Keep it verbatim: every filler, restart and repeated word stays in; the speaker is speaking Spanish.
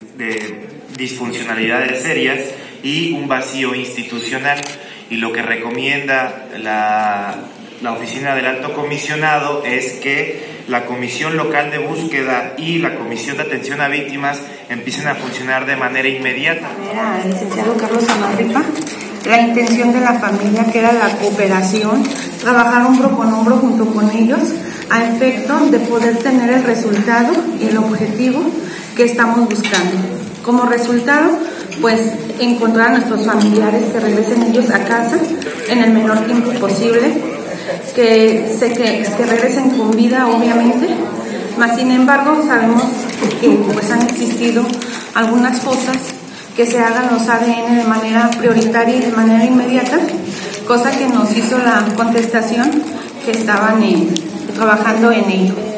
de disfuncionalidades serias y un vacío institucional. Y lo que recomienda la, la Oficina del Alto Comisionado es que la Comisión Local de Búsqueda y la Comisión de Atención a Víctimas empiecen a funcionar de manera inmediata. Al licenciado Carlos Amarripa, la intención de la familia, que era la cooperación, trabajar hombro con hombro junto con ellos, a efecto de poder tener el resultado y el objetivo que estamos buscando. Como resultado, pues encontrar a nuestros familiares, que regresen ellos a casa en el menor tiempo posible, que, se, que, que regresen con vida, obviamente, mas sin embargo sabemos que pues han existido algunas cosas, que se hagan los A D N de manera prioritaria y de manera inmediata, cosa que nos hizo la contestación que estaban en, trabajando en ello.